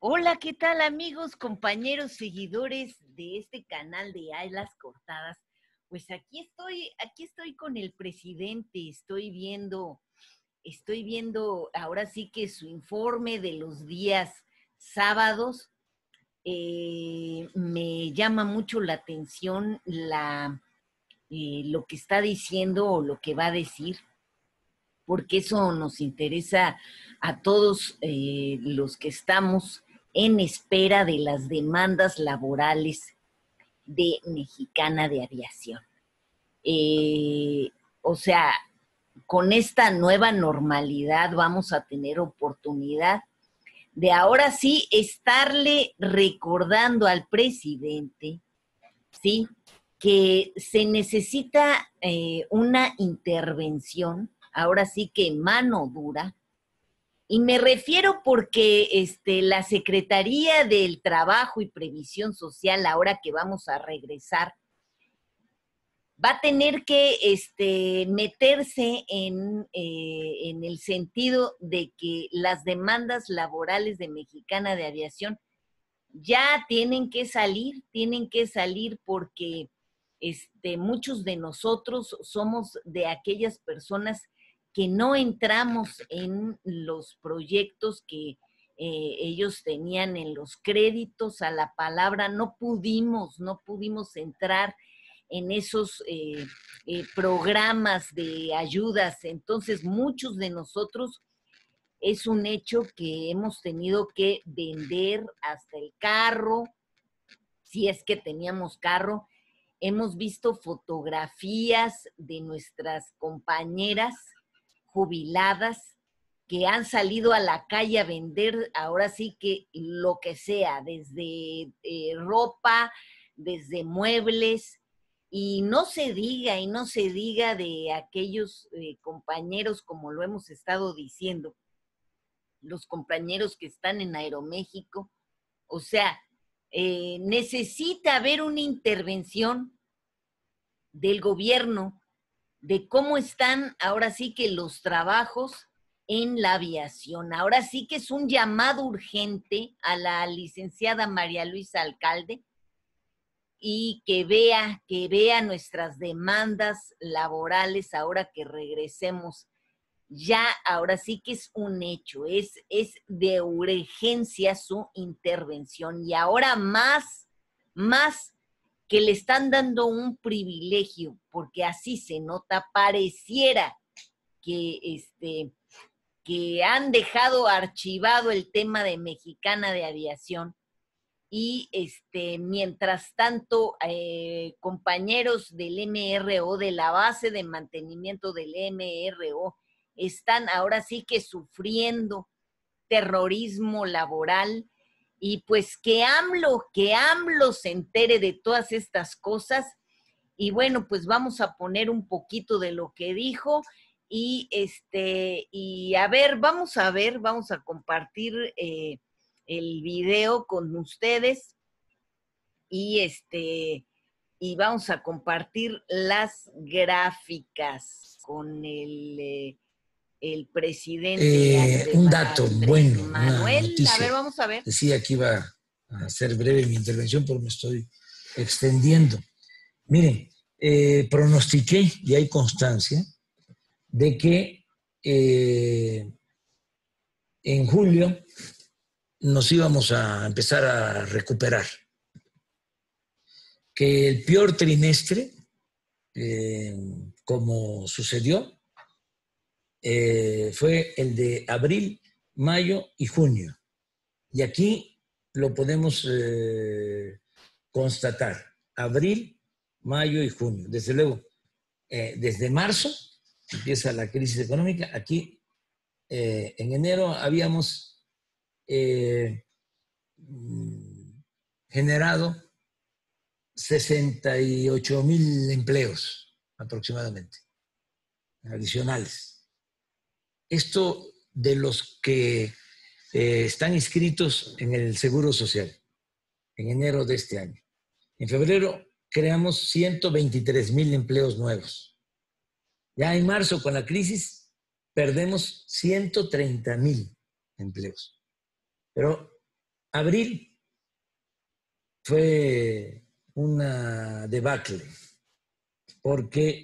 Hola, ¿qué tal amigos, compañeros, seguidores de este canal de Alas Cortadas? Pues aquí estoy con el presidente, estoy viendo ahora sí que su informe de los días sábados. Me llama mucho la atención lo que está diciendo o lo que va a decir, porque eso nos interesa a todos los que estamos en espera de las demandas laborales de Mexicana de Aviación. Eh, o sea, con esta nueva normalidad vamos a tener oportunidad de ahora sí estarle recordando al presidente, ¿sí?, que se necesita una intervención, ahora sí que mano dura, y me refiero porque la Secretaría del Trabajo y Previsión Social, ahora que vamos a regresar, va a tener que meterse en el sentido de que las demandas laborales de Mexicana de Aviación ya tienen que salir porque muchos de nosotros somos de aquellas personas que no entramos en los proyectos que ellos tenían en los créditos a la palabra, no pudimos entrar en esos programas de ayudas. Entonces, muchos de nosotros es un hecho que hemos tenido que vender hasta el carro, si es que teníamos carro. Hemos visto fotografías de nuestras compañeras jubiladas que han salido a la calle a vender ahora sí que lo que sea, desde ropa, desde muebles, y no se diga de aquellos compañeros, como lo hemos estado diciendo, los compañeros que están en Aeroméxico. O sea, necesita haber una intervención del gobierno de cómo están ahora sí que los trabajos en la aviación. Ahora sí que es un llamado urgente a la licenciada María Luisa Alcalde y que vea nuestras demandas laborales ahora que regresemos. Ya ahora sí que es un hecho, es de urgencia su intervención, y ahora más que le están dando un privilegio, porque así se nota, pareciera que que han dejado archivado el tema de Mexicana de Aviación, y mientras tanto compañeros del MRO, de la base de mantenimiento del MRO, están ahora sí que sufriendo terrorismo laboral. Y pues que AMLO se entere de todas estas cosas. Y bueno, pues vamos a poner un poquito de lo que dijo, y y vamos a compartir el video con ustedes, y y vamos a compartir las gráficas con el presidente Un dato Andrés bueno, una Manuel. A ver, noticia. vamos a ver. Decía que iba a ser breve mi intervención, pero me estoy extendiendo. Miren, pronostiqué, y hay constancia, de que en julio nos íbamos a empezar a recuperar, que el peor trimestre, como sucedió, fue el de abril, mayo y junio. Y aquí lo podemos constatar, abril, mayo y junio. Desde luego, desde marzo empieza la crisis económica. Aquí, en enero, habíamos generado 68,000 empleos aproximadamente, adicionales. Esto de los que están inscritos en el Seguro Social en enero de este año. En febrero creamos 123,000 empleos nuevos. Ya en marzo, con la crisis, perdemos 130,000 empleos. Pero Abril fue una debacle porque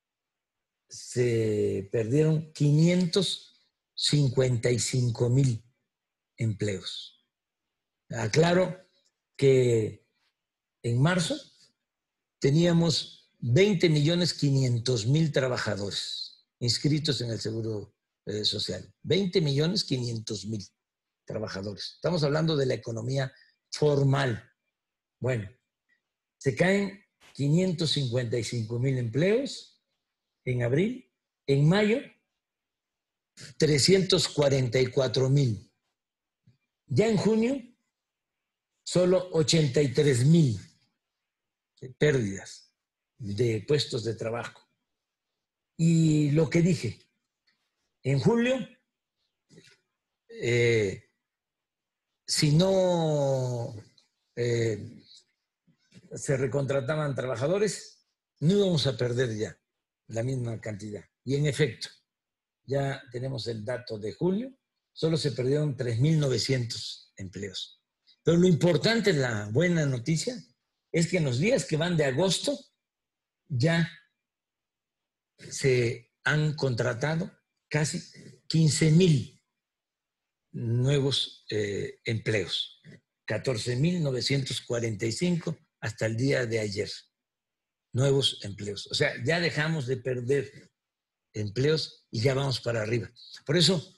se perdieron 555,000 empleos. Aclaro que en marzo teníamos 20,500,000 trabajadores inscritos en el Seguro Social. 20,500,000 trabajadores. Estamos hablando de la economía formal. Bueno, se caen 555,000 empleos en abril. En mayo, 344,000. Ya en junio, solo 83,000 pérdidas de puestos de trabajo. Y lo que dije, en julio, si no se recontrataban trabajadores, no íbamos a perder ya la misma cantidad. Y en efecto, ya tenemos el dato de julio, solo se perdieron 3,900 empleos. Pero lo importante, la buena noticia, es que en los días que van de agosto ya se han contratado casi 15,000 nuevos empleos, 14,945 hasta el día de ayer, nuevos empleos. O sea, ya dejamos de perder empleos y ya vamos para arriba. Por eso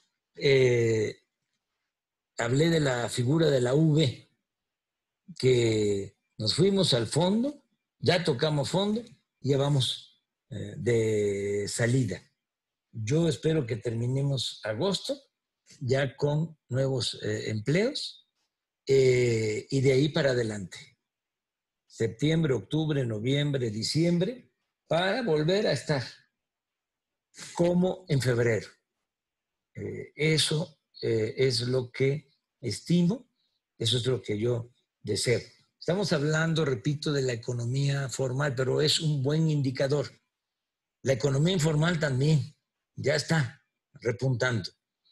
hablé de la figura de la V, que nos fuimos al fondo, ya tocamos fondo y ya vamos de salida. Yo espero que terminemos agosto ya con nuevos empleos y de ahí para adelante. Septiembre, octubre, noviembre, diciembre, para volver a estar como en febrero. Eso es lo que estimo, eso es lo que yo deseo. Estamos hablando, repito, de la economía formal, pero es un buen indicador. La economía informal también ya está repuntando,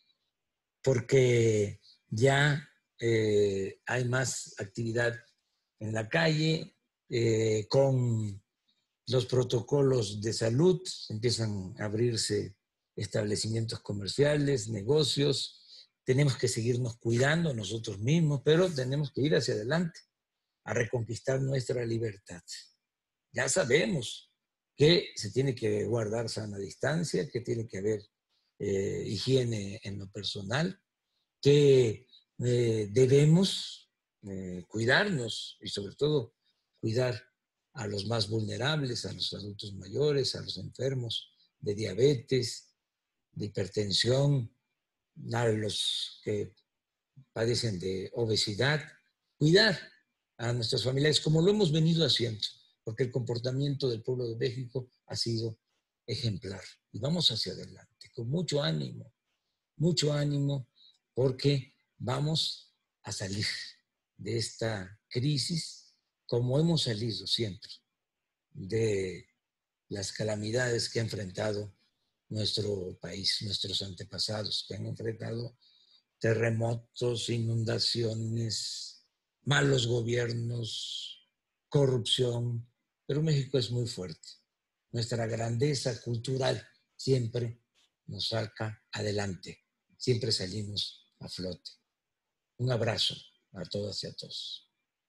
porque ya hay más actividad en la calle, con los protocolos de salud, empiezan a abrirse establecimientos comerciales, negocios. Tenemos que seguirnos cuidando nosotros mismos, pero tenemos que ir hacia adelante a reconquistar nuestra libertad. Ya sabemos que se tiene que guardar sana distancia, que tiene que haber higiene en lo personal, que debemos cuidarnos y sobre todo cuidar a los más vulnerables, a los adultos mayores, a los enfermos de diabetes, de hipertensión, a los que padecen de obesidad, cuidar a nuestros familiares como lo hemos venido haciendo, porque el comportamiento del pueblo de México ha sido ejemplar. Y vamos hacia adelante, con mucho ánimo, porque vamos a salir de esta crisis como hemos salido siempre de las calamidades que ha enfrentado nuestro país, nuestros antepasados, que han enfrentado terremotos, inundaciones, malos gobiernos, corrupción, pero México es muy fuerte. Nuestra grandeza cultural siempre nos saca adelante, siempre salimos a flote. Un abrazo a todas y a todos.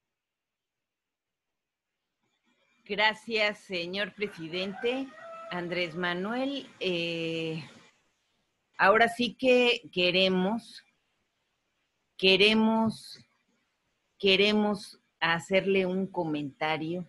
Gracias, señor presidente Andrés Manuel. Ahora sí que queremos hacerle un comentario.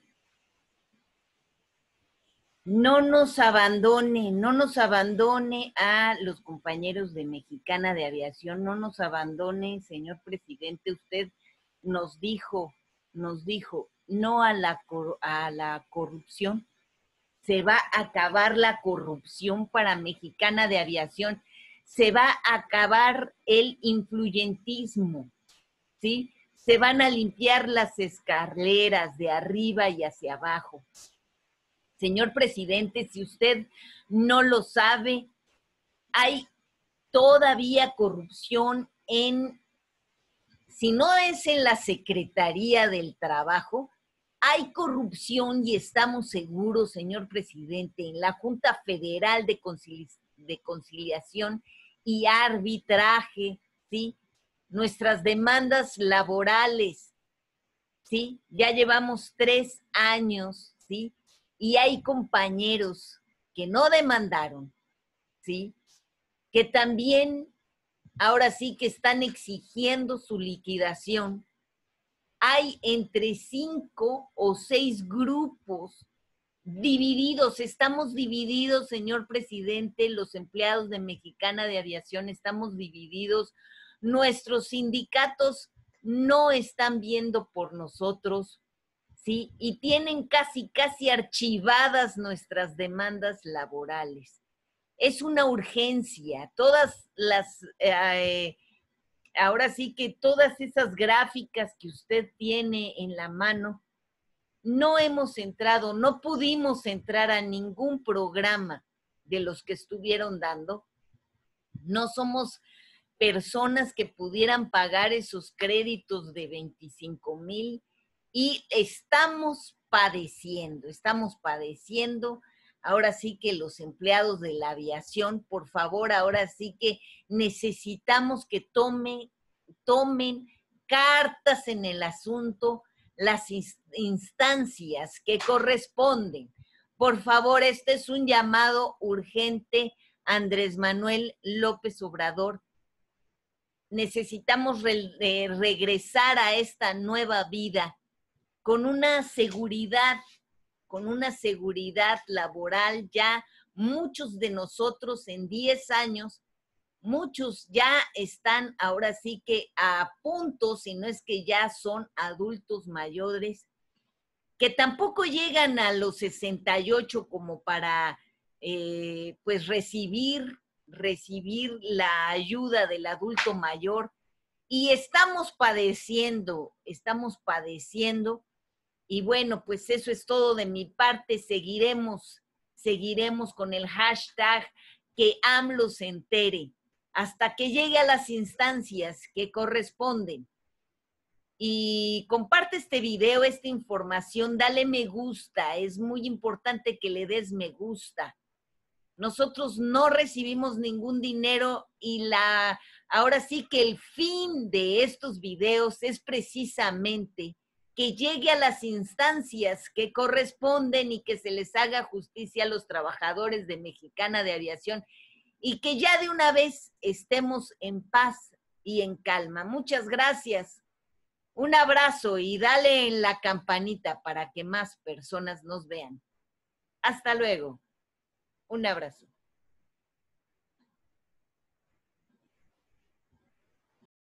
No nos abandone a los compañeros de Mexicana de Aviación, no nos abandone, señor presidente. Usted nos dijo no a la corrupción. Se va a acabar la corrupción para Mexicana de Aviación, se va a acabar el influyentismo, ¿sí? Se van a limpiar las escaleras de arriba y hacia abajo. Señor presidente, si usted no lo sabe, hay todavía corrupción en si no es en la Secretaría del Trabajo, hay corrupción y estamos seguros, señor presidente, en la Junta Federal de Conciliación y Arbitraje, ¿sí? Nuestras demandas laborales, ¿sí? Ya llevamos 3 años, ¿sí? Y hay compañeros que no demandaron, ¿sí? Que también ahora sí que están exigiendo su liquidación. Hay entre 5 o 6 grupos divididos, estamos divididos, señor presidente, los empleados de Mexicana de Aviación estamos divididos, nuestros sindicatos no están viendo por nosotros, ¿sí? Y tienen casi archivadas nuestras demandas laborales. Es una urgencia, todas las ahora sí que todas esas gráficas que usted tiene en la mano, no hemos entrado, no pudimos entrar a ningún programa de los que estuvieron dando. No somos personas que pudieran pagar esos créditos de 25,000 y estamos padeciendo. Ahora sí que los empleados de la aviación, por favor, ahora sí que necesitamos que tomen cartas en el asunto las instancias que corresponden. Por favor, este es un llamado urgente, Andrés Manuel López Obrador. Necesitamos regresar a esta nueva vida con una seguridad laboral. Ya muchos de nosotros en 10 años, muchos ya están ahora sí que a punto, si no es que ya son adultos mayores, que tampoco llegan a los 68 como para pues recibir la ayuda del adulto mayor, y estamos padeciendo, y bueno, pues eso es todo de mi parte. Seguiremos con el hashtag que AMLO se entere, hasta que llegue a las instancias que corresponden. Y comparte este video, esta información, dale me gusta, es muy importante que le des me gusta. Nosotros no recibimos ningún dinero y ahora sí que el fin de estos videos es precisamente que llegue a las instancias que corresponden y que se les haga justicia a los trabajadores de Mexicana de Aviación y que ya de una vez estemos en paz y en calma. Muchas gracias. Un abrazo y dale en la campanita para que más personas nos vean. Hasta luego. Un abrazo.